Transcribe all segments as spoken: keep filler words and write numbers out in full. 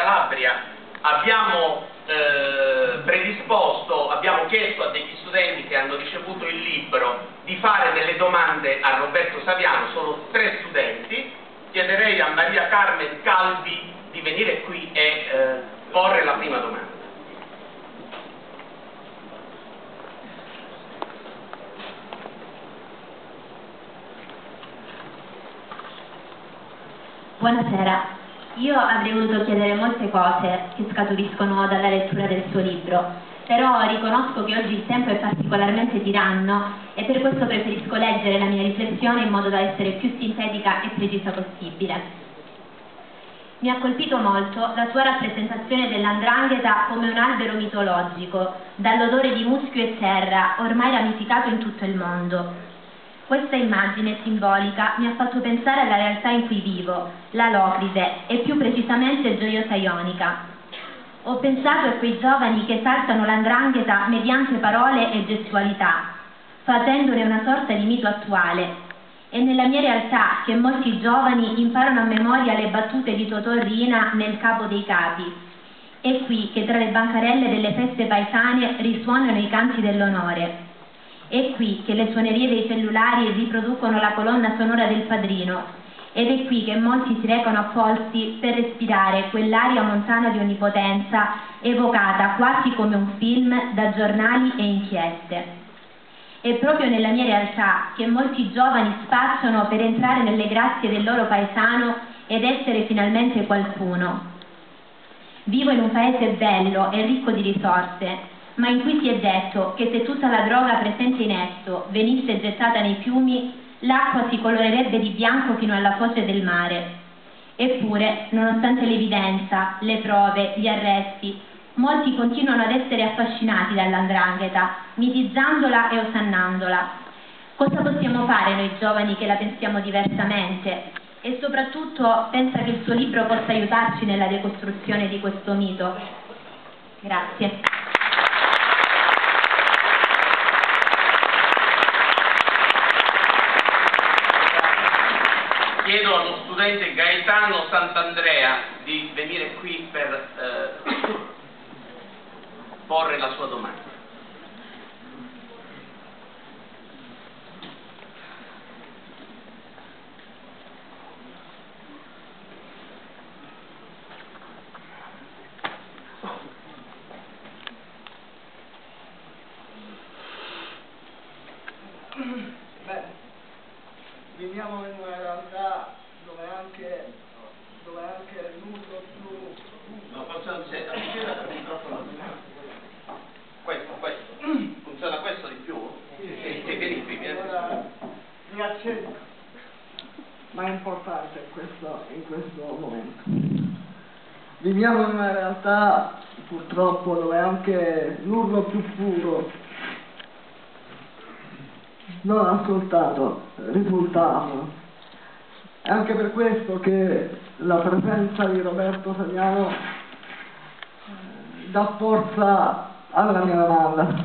Calabria, abbiamo eh, predisposto, abbiamo chiesto a degli studenti che hanno ricevuto il libro di fare delle domande a Roberto Saviano. Sono tre studenti. Chiederei a Maria Carmen Calvi di venire qui e eh, porre la prima domanda. Buonasera, io avrei voluto chiedere molte cose che scaturiscono dalla lettura del suo libro, però riconosco che oggi il tempo è particolarmente tiranno e per questo preferisco leggere la mia riflessione in modo da essere più sintetica e precisa possibile. Mi ha colpito molto la sua rappresentazione dell''ndrangheta come un albero mitologico, dall'odore di muschio e terra, ormai ramificato in tutto il mondo. Questa immagine simbolica mi ha fatto pensare alla realtà in cui vivo, la Locride, e più precisamente Gioiosa Ionica. Ho pensato a quei giovani che esaltano l'andrangheta mediante parole e gestualità, facendone una sorta di mito attuale, e nella mia realtà che molti giovani imparano a memoria le battute di Totò Riina nel Capo dei Capi. È qui che tra le bancarelle delle feste paesane risuonano i canti dell'onore. È qui che le suonerie dei cellulari riproducono la colonna sonora del Padrino, ed è qui che molti si recano a Polsi per respirare quell'aria montana di onnipotenza evocata quasi come un film da giornali e inchieste. È proprio nella mia realtà che molti giovani spacciano per entrare nelle grazie del loro paesano ed essere finalmente qualcuno. Vivo in un paese bello e ricco di risorse, ma in cui si è detto che se tutta la droga presente in esso venisse gettata nei fiumi, l'acqua si colorerebbe di bianco fino alla foce del mare. Eppure, nonostante l'evidenza, le prove, gli arresti, molti continuano ad essere affascinati dall''ndrangheta, mitizzandola e osannandola. Cosa possiamo fare noi giovani che la pensiamo diversamente? E soprattutto, pensa che il suo libro possa aiutarci nella decostruzione di questo mito? Grazie. Chiedo allo studente Gaetano Sant'Andrea di venire qui per eh, porre la sua domanda. Beh, viviamo in una realtà dove anche dove anche l'uso più no, funziona, questo, questo funziona questo di più? Sì, sì, sì, vieni qui, vieni mi accendo, ma è importante in questo, in questo momento. Viviamo in una realtà purtroppo dove anche l'urlo più puro non ascoltato risultato. È anche per questo che la presenza di Roberto Saviano dà forza alla mia domanda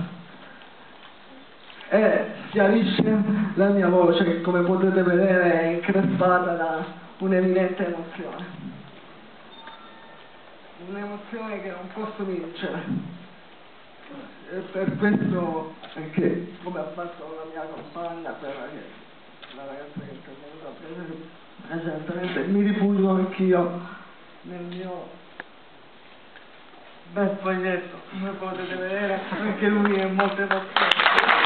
e chiarisce la mia voce, che come potete vedere è increspata da un'evidente emozione. Un'emozione che non posso vincere. E per questo che, come ha fatto la mia compagna, quella che la ragazza che è intervenuta precedentemente, mi rifugio anch'io nel mio bel foglietto, come potete vedere, anche lui è molto emozionato.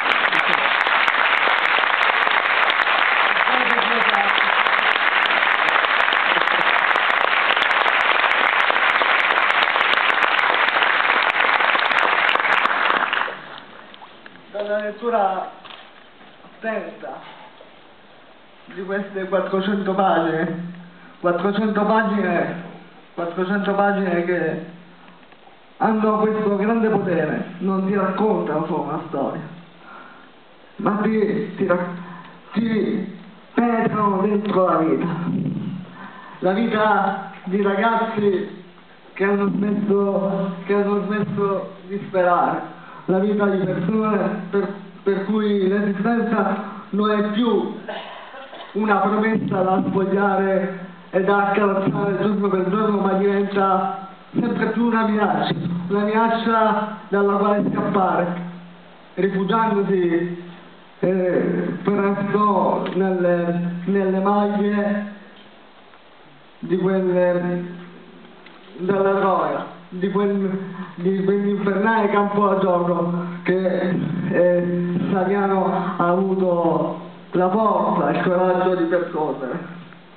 Dalla lettura attenta di queste quattrocento pagine, quattrocento pagine, quattrocento pagine che hanno questo grande potere, non ti raccontano solo una storia, ma ti, ti, ti penetrano dentro la vita, la vita di ragazzi che hanno smesso, che hanno smesso di sperare, la vita di persone per, per cui l'esistenza non è più una promessa da sfogliare e da accarezzare giorno per giorno, ma diventa sempre più una minaccia, una minaccia dalla quale scappare, rifugiandosi eh, presto nelle, nelle maglie di quelle della droga, di, quel, di quell'infernale campo da gioco che eh, Saviano ha avuto la forza e il coraggio di percorrere.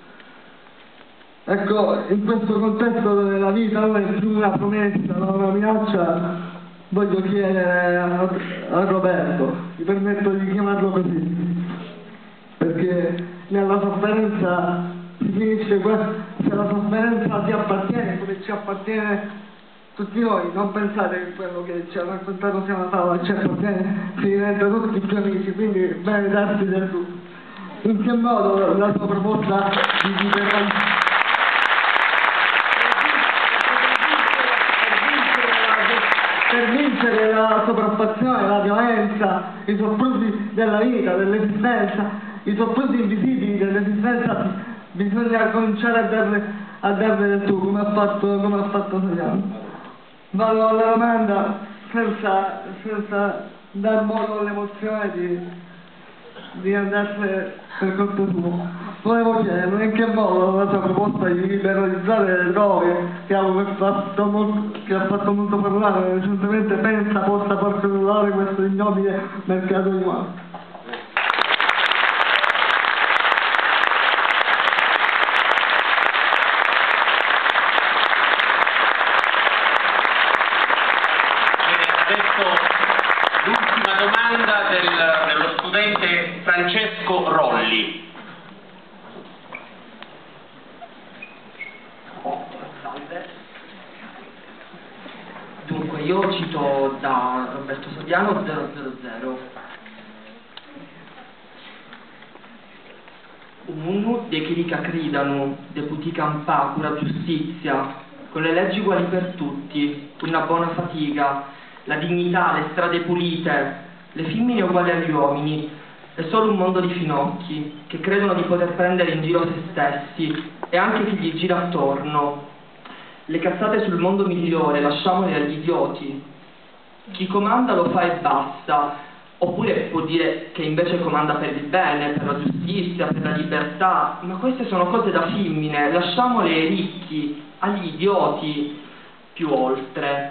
Ecco, in questo contesto dove la vita non è più una promessa, non una minaccia, voglio chiedere a, a Roberto, mi permetto di chiamarlo così, perché nella sofferenza si finisce questo, se la sofferenza ti appartiene, come ci appartiene tutti noi, non pensate che quello che ci ha raccontato sia una favola, ci appartiene, si diventa tutti più amici, quindi bene darsi del tu. In che modo la sua proposta di vivere per vincere la sopraffazione, la violenza, i soprusi della vita, dell'esistenza, i soprusi invisibili dell'esistenza, bisogna cominciare a darle, a darle del tu, come ha fatto, come ha fatto Saviano. Vado alla domanda senza, senza dar modo all'emozione di, di andarsene per conto suo. Volevo chiederlo in che modo la sua proposta di liberalizzare le droghe, che ha fatto molto, che ha fatto molto parlare recentemente, pensa possa far controllare questo ignobile mercato di mano. Adesso l'ultima domanda del, dello studente Francesco Rolli. Dunque, io cito da Roberto Saviano zero zero zero. Uno de chirica cridano, de putica cura giustizia, con le leggi uguali per tutti, una buona fatica, la dignità, le strade pulite, le femmine uguali agli uomini, è solo un mondo di finocchi che credono di poter prendere in giro se stessi e anche chi gli gira attorno. Le cazzate sul mondo migliore lasciamole agli idioti. Chi comanda lo fa e basta, oppure può dire che invece comanda per il bene, per la giustizia, per la libertà, ma queste sono cose da femmine, lasciamole ai ricchi, agli idioti, più oltre.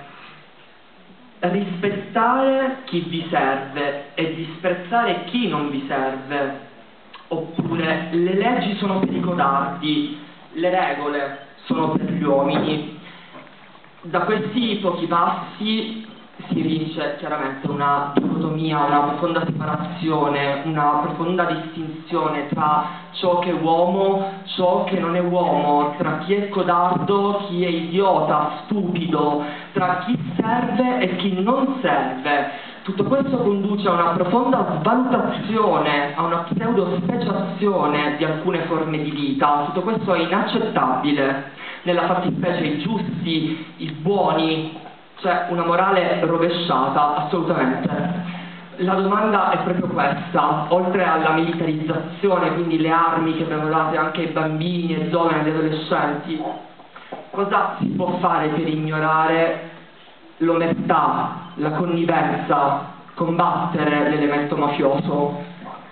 Rispettare chi vi serve e disprezzare chi non vi serve. Oppure le leggi sono per i codardi, le regole sono per gli uomini. Da questi pochi passi si evince chiaramente una dicotomia, una profonda separazione, una profonda distinzione tra ciò che è uomo, ciò che non è uomo, tra chi è codardo, chi è idiota, stupido, tra chi serve e chi non serve. Tutto questo conduce a una profonda svalutazione, a una pseudo-speciazione di alcune forme di vita. Tutto questo è inaccettabile. Nella fattispecie i giusti, i buoni, c'è una morale rovesciata, assolutamente. La domanda è proprio questa, oltre alla militarizzazione, quindi le armi che vengono date anche ai bambini, ai giovani, agli adolescenti, cosa si può fare per ignorare l'omertà, la connivenza, combattere l'elemento mafioso?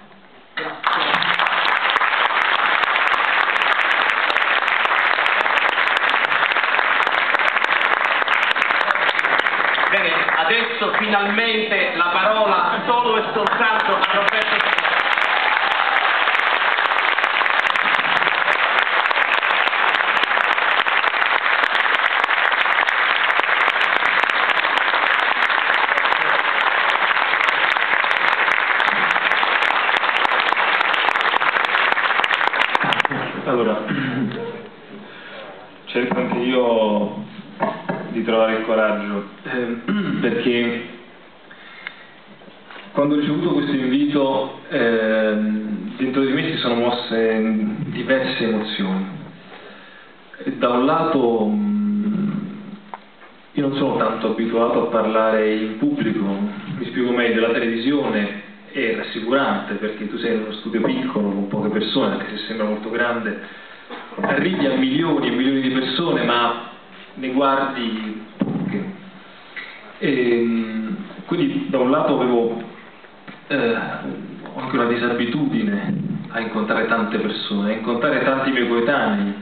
Bene, adesso finalmente la parola solo e soltanto a Roberto Saviano. Allora, cerco anche io di trovare il coraggio, eh, perché quando ho ricevuto questo invito eh, dentro di me si sono mosse diverse emozioni. E da un lato io non sono tanto abituato a parlare in pubblico, mi spiego meglio, la televisione è rassicurante perché tu sei in uno studio piccolo con poche persone, anche se sembra molto grande, arrivi a milioni e milioni di persone, ma ne guardi poche. E, quindi da un lato avevo eh, anche una disabitudine a incontrare tante persone, a incontrare tanti miei coetanei,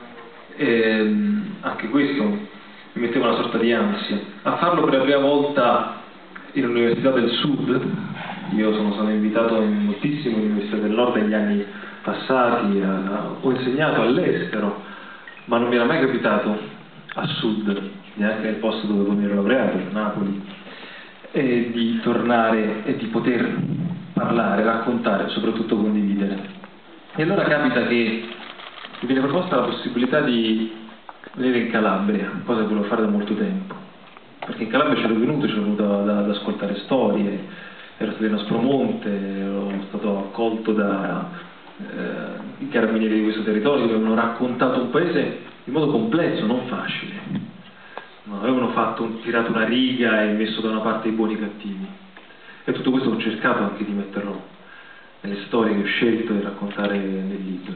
e anche questo mi metteva una sorta di ansia. A farlo per la prima volta in Università del Sud, io sono stato invitato in moltissime università del Nord negli anni passati, eh, ho insegnato all'estero, ma non mi era mai capitato a Sud, neanche nel posto dove mi ero laureato, a Napoli, e di tornare e di poter parlare, raccontare, soprattutto condividere. E allora capita che mi viene proposta la possibilità di venire in Calabria, cosa che volevo fare da molto tempo, perché in Calabria c'ero venuto, c'ero venuto ad, ad ascoltare storie, ero stato in Aspromonte, ero stato accolto da eh, i carabinieri di questo territorio che avevano raccontato un paese in modo complesso, non facile. Non avevano fatto, tirato una riga e messo da una parte i buoni e i cattivi. E tutto questo ho cercato anche di metterlo nelle storie che ho scelto di raccontare nel libro.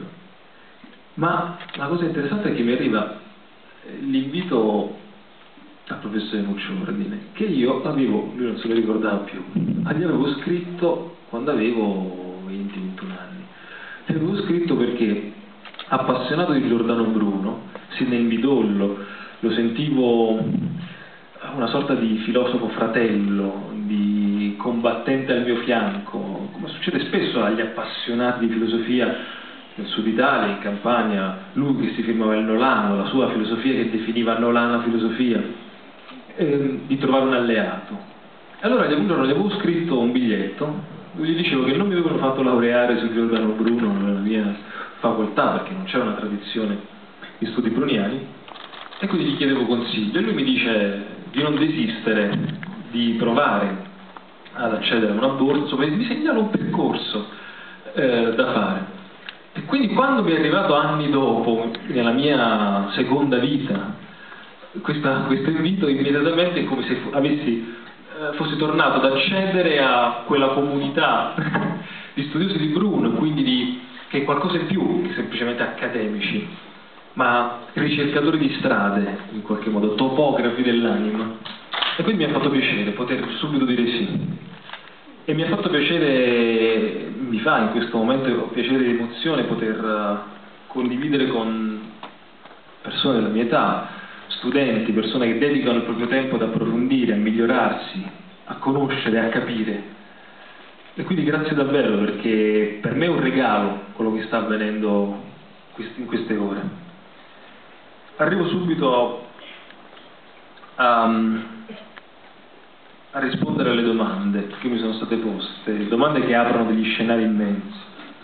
Ma la cosa interessante è che mi arriva l'invito al professore Nuccio Ordine, che io avevo, lui non se lo ricordava più, gli avevo scritto quando avevo venti ventuno anni. Gli avevo scritto perché, appassionato di Giordano Bruno, sin nel midollo, lo sentivo una sorta di filosofo fratello, di combattente al mio fianco, come succede spesso agli appassionati di filosofia nel sud Italia, in Campania, lui che si firmava il Nolano, la sua filosofia che definiva nolana filosofia, eh, di trovare un alleato. E allora un giorno gli avevo scritto un biglietto dove gli dicevo che non mi avevano fatto laureare su Giordano Bruno nella mia facoltà, perché non c'era una tradizione di studi bruniani, e quindi gli chiedevo consiglio, e lui mi dice di non desistere, di provare ad accedere a una borsa, insomma mi segnala un percorso eh, da fare. E quindi quando mi è arrivato anni dopo, nella mia seconda vita, questa, questo invito, immediatamente è come se avessi, eh, fossi tornato ad accedere a quella comunità di studiosi di Bruno, quindi di, che è qualcosa in più che semplicemente accademici, ma ricercatori di strade, in qualche modo, topografi dell'anima. E quindi mi ha fatto piacere poter subito dire sì. E mi ha fatto piacere, mi fa in questo momento piacere e emozione poter condividere con persone della mia età, studenti, persone che dedicano il proprio tempo ad approfondire, a migliorarsi, a conoscere, a capire. E quindi grazie davvero, perché per me è un regalo quello che sta avvenendo in queste ore. Arrivo subito a, a rispondere alle domande che mi sono state poste, domande che aprono degli scenari immensi.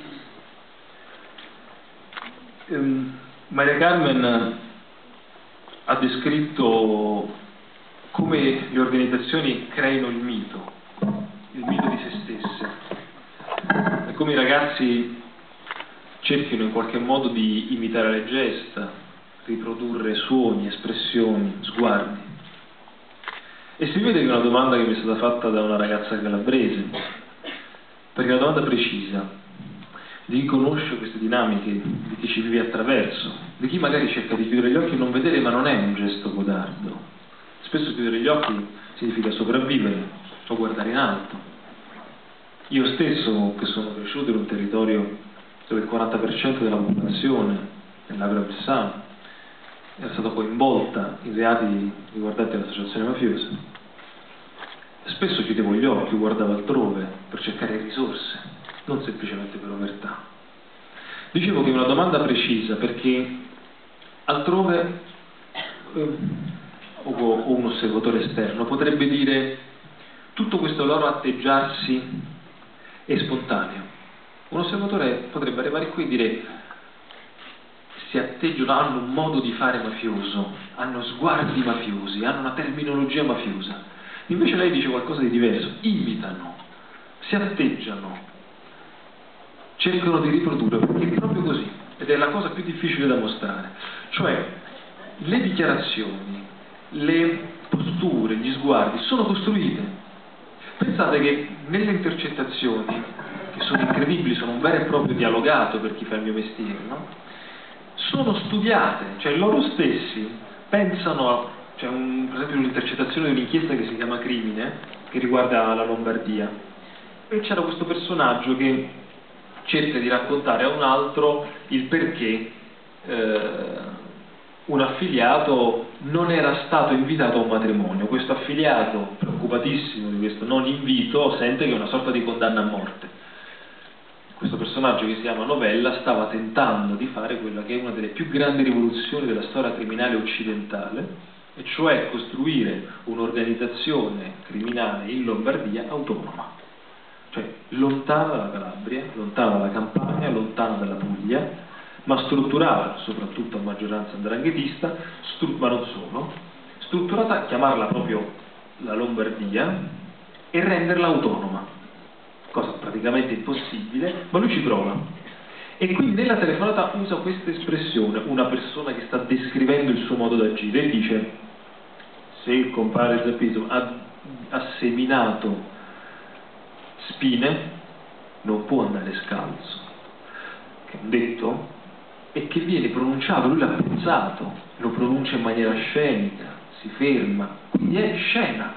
Um, Maria Carmen ha descritto come le organizzazioni creino il mito, il mito di se stesse, e come i ragazzi cerchino in qualche modo di imitare le gesta, riprodurre suoni, espressioni, sguardi. E si vede che è una domanda che mi è stata fatta da una ragazza calabrese, perché è una domanda precisa, di chi conosce queste dinamiche, di chi ci vive attraverso, di chi magari cerca di chiudere gli occhi e non vedere, ma non è un gesto codardo. Spesso chiudere gli occhi significa sopravvivere o guardare in alto. Io stesso, che sono cresciuto in un territorio dove il quaranta per cento della popolazione, nell'Agro-Alessano, era stata coinvolta in reati riguardanti l'associazione mafiosa, spesso chiudevo gli occhi, guardavo altrove per cercare risorse, non semplicemente per omertà. Dicevo che è una domanda precisa perché altrove eh, o un osservatore esterno potrebbe dire tutto questo loro atteggiarsi è spontaneo. Un osservatore potrebbe arrivare qui e dire si atteggiano, hanno un modo di fare mafioso, hanno sguardi mafiosi, hanno una terminologia mafiosa. Invece lei dice qualcosa di diverso, imitano, si atteggiano, cercano di riprodurre, perché è proprio così, ed è la cosa più difficile da mostrare. Cioè, le dichiarazioni, le posture, gli sguardi sono costruite. Pensate che nelle intercettazioni, che sono incredibili, sono un vero e proprio dialogato per chi fa il mio mestiere, no? Sono studiate, cioè loro stessi pensano a, c'è un, per esempio un'intercettazione di un'inchiesta che si chiama Crimine, che riguarda la Lombardia, e c'era questo personaggio che cerca di raccontare a un altro il perché eh, un affiliato non era stato invitato a un matrimonio. Questo affiliato, preoccupatissimo di questo non invito, sente che è una sorta di condanna a morte. Questo personaggio, che si chiama Novella, stava tentando di fare quella che è una delle più grandi rivoluzioni della storia criminale occidentale, e cioè costruire un'organizzazione criminale in Lombardia autonoma, cioè lontana dalla Calabria, lontana dalla Campania, lontana dalla Puglia, ma strutturata, soprattutto a maggioranza andranghetista, ma non solo, strutturata, chiamarla proprio la Lombardia e renderla autonoma, cosa praticamente impossibile, ma lui ci prova. E quindi nella telefonata usa questa espressione, una persona che sta descrivendo il suo modo d'agire, e dice: se il compare Zappismo ha, ha seminato spine, non può andare scalzo. Che è un detto, e che viene pronunciato, lui l'ha pensato, lo pronuncia in maniera scenica, si ferma, quindi è scena.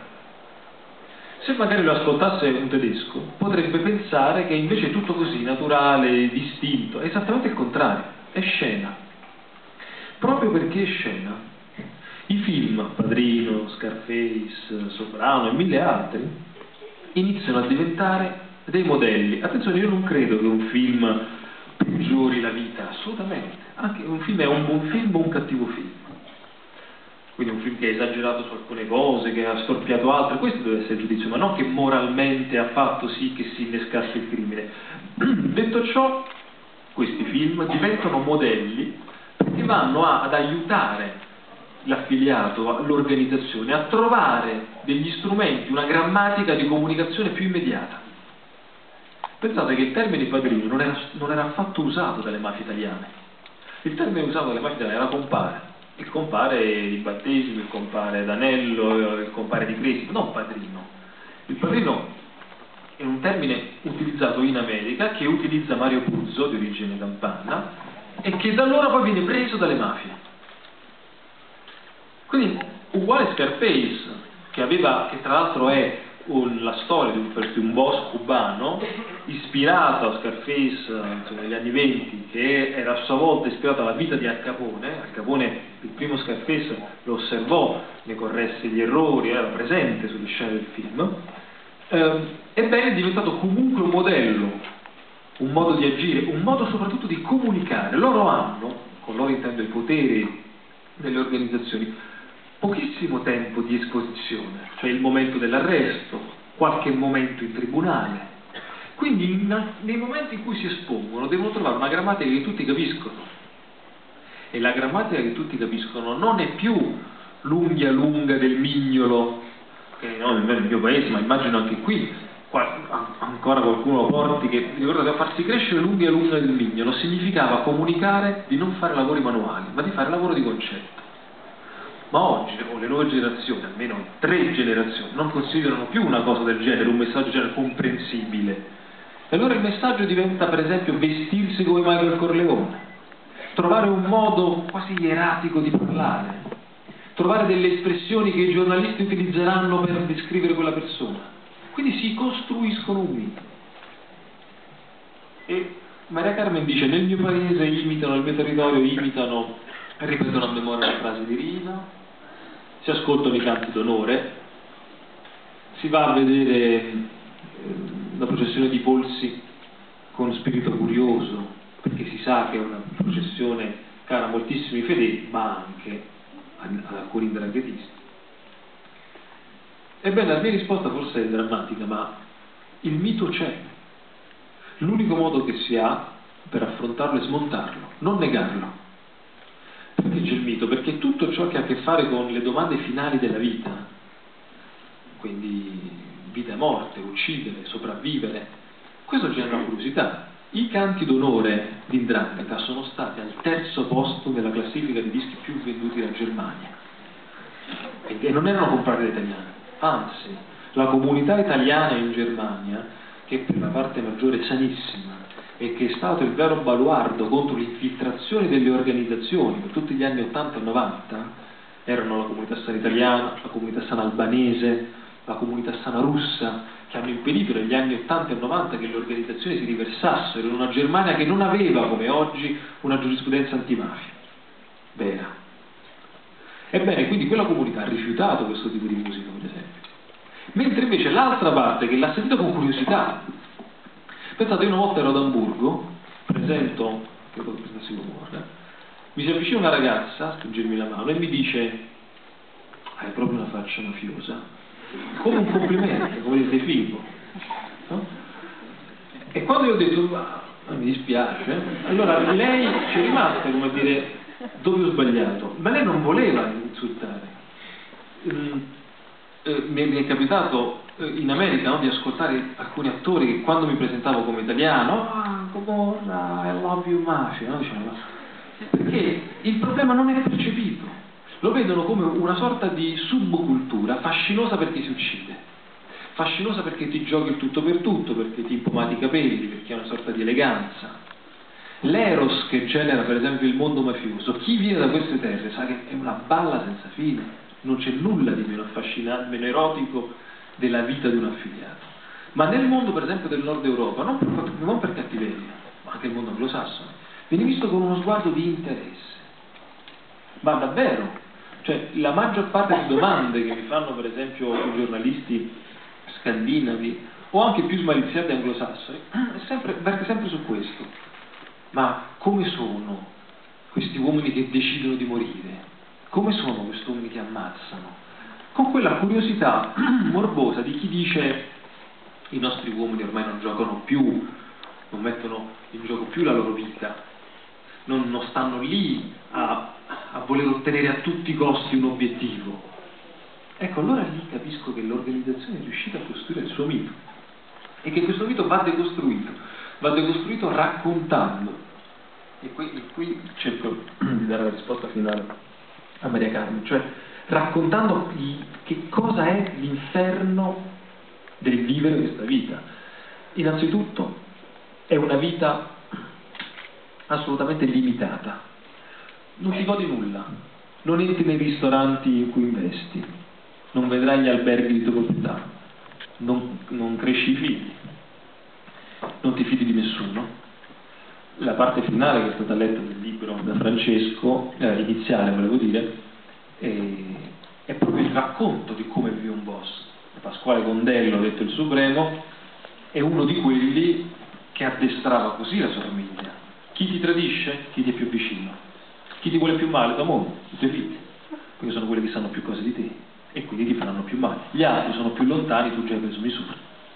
Se magari lo ascoltasse un tedesco, potrebbe pensare che invece è tutto così, naturale, distinto. È esattamente il contrario, è scena. Proprio perché è scena, i film, Padrino, Scarface, Soprano e mille altri, iniziano a diventare dei modelli. Attenzione, io non credo che un film peggiori la vita, assolutamente. Anche un film è un buon film o un cattivo film. Quindi un film che ha esagerato su alcune cose, che ha storpiato altre, questo deve essere il giudizio, ma non che moralmente ha fatto sì che si innescasse il crimine. Detto ciò, questi film diventano modelli perché vanno a, ad aiutare l'affiliato, l'organizzazione, a trovare degli strumenti, una grammatica di comunicazione più immediata. Pensate che il termine padrino non era, non era affatto usato dalle mafie italiane. Il termine usato dalle mafie italiane era compare. Il compare di battesimo, il compare d'anello, il compare di cresima, non padrino. Il padrino è un termine utilizzato in America, che utilizza Mario Puzo, di origine campana, e che da allora poi viene preso dalle mafie. Quindi uguale Scarface, che aveva, che tra l'altro è un, la storia di un, di un boss cubano ispirato a Scarface, insomma, negli anni venti, che era a sua volta ispirato alla vita di Al Capone. Al Capone, il primo Scarface, lo osservò, ne corresse gli errori, era presente sulle scene del film. Eh, ebbene è diventato comunque un modello, un modo di agire, un modo soprattutto di comunicare. Loro hanno, con loro intendo i poteri delle organizzazioni, pochissimo tempo di esposizione, cioè il momento dell'arresto, qualche momento in tribunale. Quindi in, nei momenti in cui si espongono devono trovare una grammatica che tutti capiscono, e la grammatica che tutti capiscono non è più l'unghia lunga del mignolo, che no, nel mio paese, ma immagino anche qui qual, ancora qualcuno lo porti, che ricordate, a farsi crescere l'unghia lunga del mignolo significava comunicare di non fare lavori manuali, ma di fare lavoro di concetto. Ma oggi, o le nuove generazioni, almeno tre generazioni, non considerano più una cosa del genere, un messaggio del genere comprensibile. E allora il messaggio diventa, per esempio, vestirsi come Michael Corleone, trovare un modo quasi ieratico di parlare, trovare delle espressioni che i giornalisti utilizzeranno per descrivere quella persona. Quindi si costruiscono un mito. E Maria Carmen dice: nel mio paese imitano, nel mio territorio imitano, ripetono a memoria le frasi di Rina, si ascoltano i canti d'onore, si va a vedere eh, la processione di polsi con spirito curioso, perché si sa che è una processione cara a moltissimi fedeli, ma anche ad alcuni indranghetisti. Ebbene, la mia risposta forse è drammatica, ma il mito c'è. L'unico modo che si ha per affrontarlo è smontarlo, non negarlo. Perché c'è il mito? Perché tutto ciò che ha a che fare con le domande finali della vita, quindi vita e morte, uccidere, sopravvivere, questo genera curiosità. I canti d'onore di Ndrangheta sono stati al terzo posto nella classifica di dischi più venduti dalla Germania, e non erano comprati da italiani, anzi la comunità italiana in Germania, che per la parte maggiore è sanissima e che è stato il vero baluardo contro l'infiltrazione delle organizzazioni per tutti gli anni ottanta e novanta, Erano la comunità sana italiana, la comunità sana albanese, la comunità sana russa, che hanno impedito negli anni ottanta e novanta che le organizzazioni si riversassero in una Germania che non aveva, come oggi, una giurisprudenza antimafia vera. Ebbene, quindi quella comunità ha rifiutato questo tipo di musica, per esempio. Mentre invece l'altra parte, che l'ha sentita con curiosità, pensate, io una volta ero ad Amburgo, presento, credo che questa si muore, mi si avvicina una ragazza a stringermi la mano e mi dice: hai proprio una faccia mafiosa, come un complimento, come dire, sei figo, no? E quando io ho detto ma mi dispiace, allora lei ci è rimasta come a dire dove ho sbagliato, ma lei non voleva insultare. Mm, eh, mi è capitato eh, in America, no, di ascoltare alcuni attori che quando mi presentavo come italiano, ah, Gomorra, I love you mafia, no? Dicevano, perché il problema non è percepito, lo vedono come una sorta di subcultura fascinosa perché si uccide, fascinosa perché ti giochi il tutto per tutto, perché ti impomati i capelli, perché è una sorta di eleganza. L'eros che genera per esempio il mondo mafioso, chi viene da queste terre sa che è una balla senza fine, non c'è nulla di meno affascinante, meno erotico della vita di un affiliato. Ma nel mondo per esempio del nord Europa, non per, non per cattiveria, ma anche il mondo anglosassone, viene visto con uno sguardo di interesse. Ma davvero, cioè la maggior parte di domande che mi fanno per esempio i giornalisti scandinavi o anche più smaliziati anglosassoni è sempre, verte sempre su questo. Ma come sono questi uomini che decidono di morire? Come sono questi uomini che ammazzano? Con quella curiosità morbosa di chi dice i nostri uomini ormai non giocano più, non mettono in gioco più la loro vita, non, non stanno lì a, a voler ottenere a tutti i costi un obiettivo. Ecco, allora lì capisco che l'organizzazione è riuscita a costruire il suo mito e che questo mito va decostruito, va decostruito raccontando. E qui, e qui cerco di dare la risposta finale a Maria Carmen, cioè raccontando il, che cosa è l'inferno del vivere questa vita. Innanzitutto è una vita assolutamente limitata, non ti godi nulla, non entri nei ristoranti in cui investi, non vedrai gli alberghi di tua proprietà, non, non cresci i figli, non ti fidi di nessuno. La parte finale che è stata letta nel libro da Francesco, eh, iniziale volevo dire, è, è proprio il racconto di come vive un boss. Pasquale Condello, detto il Supremo, è uno di quelli che addestrava così la sua famiglia. Chi ti tradisce? Chi ti è più vicino. Chi ti vuole più male? Tua moglie, i tuoi figli, perché sono quelli che sanno più cose di te e quindi ti faranno più male. Gli altri sono più lontani, tu già hai preso misura.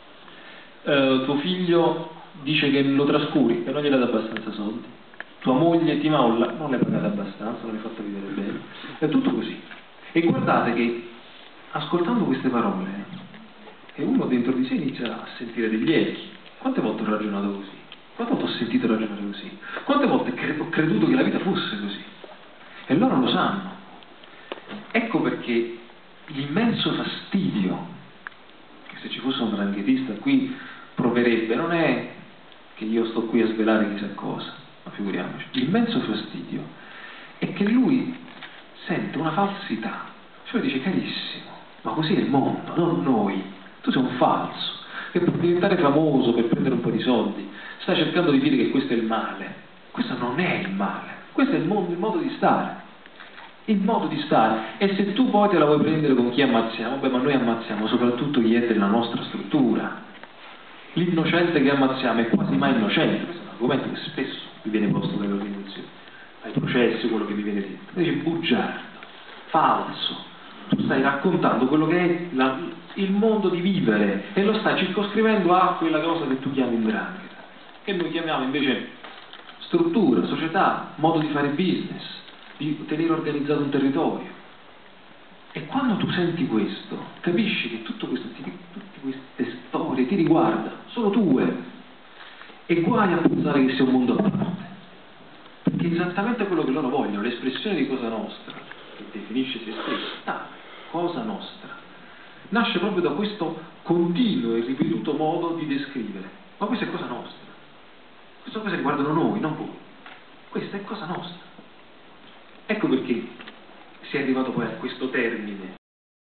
Uh, tuo figlio dice che lo trascuri e non gli date abbastanza soldi, tua moglie ti molla, non l'hai pagata abbastanza, non l'hai fatto vivere bene, è tutto così. E guardate che ascoltando queste parole che uno dentro di sé inizia a sentire degli echi. Quante volte ho ragionato così? Quante volte ho sentito ragionare così? Quante volte cre- ho creduto che la vita fosse così? E loro lo sanno. Ecco perché l'immenso fastidio che se ci fosse un dranghetista qui proverebbe non è che io sto qui a svelare chissà cosa, ma figuriamoci, l'immenso fastidio è che lui sente una falsità, cioè dice carissimo, ma così è il mondo, non noi, tu sei un falso, che per diventare famoso, per prendere un po' di soldi, sta cercando di dire che questo è il male. Questo non è il male, questo è il, modo, il modo di stare, il modo di stare. E se tu poi te la vuoi prendere con chi ammazziamo, beh, ma noi ammazziamo soprattutto chi è della nostra struttura. L'innocente che ammazziamo è quasi mai innocente, questo è un argomento che spesso vi viene posto dalle organizzazioni, ai processi, quello che vi viene detto. Invece bugiardo, falso, tu stai raccontando quello che è la, il mondo di vivere e lo stai circoscrivendo a quella cosa che tu chiami 'ndrangheta, che noi chiamiamo invece struttura, società, modo di fare business, di tenere organizzato un territorio. E quando tu senti questo, capisci che tutto questo, tutte queste storie ti riguardano, sono tue, e guai a pensare che sia un mondo a parte, perché è esattamente quello che loro vogliono, l'espressione di Cosa Nostra, che definisce se stessa, Cosa Nostra, nasce proprio da questo continuo e ripetuto modo di descrivere. Ma questa è Cosa Nostra, questa è cosa che guardano noi, non voi, questa è Cosa Nostra. Ecco perché si è arrivato poi a questo termine